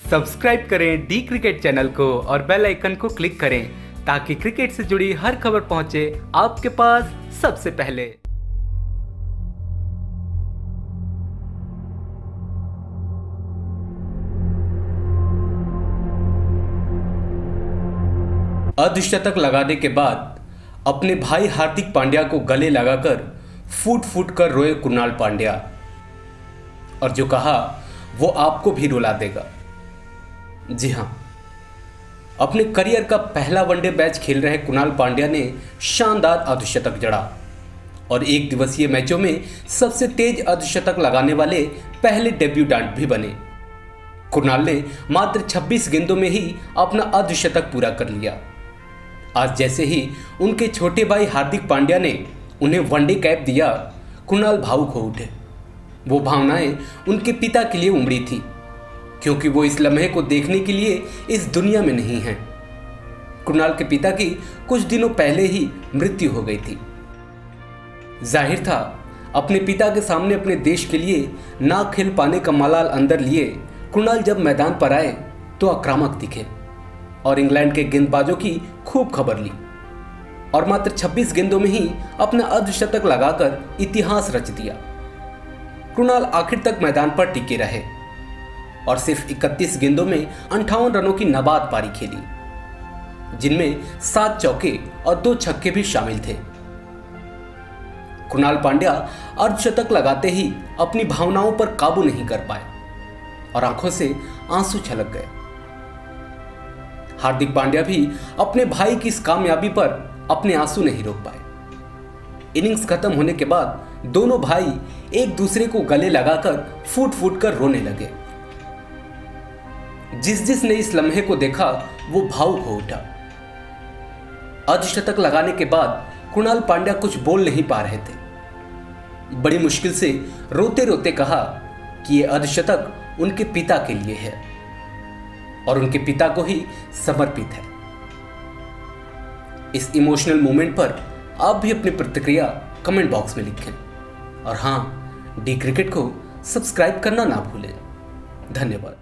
Subscribe करें D cricket channel को और बेल आइकन को क्लिक करें ताकि क्रिकेट से जुड़ी हर खबर पहुंचे आपके पास सबसे पहले। अर्धशतक लगाने के बाद अपने भाई हार्दिक पांड्या को गले लगाकर फूट फूट कर रोए कुणाल पांड्या, और जो कहा वो आपको भी रुला देगा। जी हां, अपने करियर का पहला वनडे मैच खेल रहे कुणाल पांड्या ने शानदार अर्धशतक जड़ा और एक दिवसीय मैचों में सबसे तेज अर्धशतक लगाने वाले पहले डेब्यूटेंट भी बने। कुणाल ने मात्र 26 गेंदों में ही अपना अर्धशतक पूरा कर लिया। आज जैसे ही उनके छोटे भाई हार्दिक पांड्या ने उन्हें वनडे कैप दिया, कुणाल भावुक हो उठे। वो भावनाएं उनके पिता के लिए उमड़ी थी, क्योंकि वो इस लम्हे को देखने के लिए इस दुनिया में नहीं हैं। कुणाल के पिता की कुछ दिनों पहले ही मृत्यु हो गई थी। जाहिर था अपने पिता के सामने अपने देश के लिए ना खेल पाने का मलाल अंदर लिए कुणाल जब मैदान पर आए तो आक्रामक दिखे और इंग्लैंड के गेंदबाजों की खूब खबर ली और मात्र 26 गेंदों में ही अपना अर्धशतक लगाकर इतिहास रच दिया। कुणाल आखिर तक मैदान पर टिके रहे और सिर्फ 31 गेंदों में 58 रनों की नाबाद पारी खेली, जिनमें 7 चौके और 2 छक्के भी शामिल थे। कुणाल पांड्या अर्धशतक लगाते ही अपनी भावनाओं पर काबू नहीं कर पाए और आंखों से आंसू छलक गए। हार्दिक पांड्या भी अपने भाई की इस कामयाबी पर अपने आंसू नहीं रोक पाए। इनिंग्स खत्म होने के बाद दोनों भाई एक दूसरे को गले लगाकर फूट फूट कर रोने लगे। जिसने इस लम्हे को देखा वो भावुक हो उठा। अर्धशतक लगाने के बाद कुणाल पांड्या कुछ बोल नहीं पा रहे थे। बड़ी मुश्किल से रोते रोते कहा कि ये अर्धशतक उनके पिता के लिए है और उनके पिता को ही समर्पित है। इस इमोशनल मोमेंट पर आप भी अपनी प्रतिक्रिया कमेंट बॉक्स में लिखें और हां, डी क्रिकेट को सब्सक्राइब करना ना भूलें। धन्यवाद।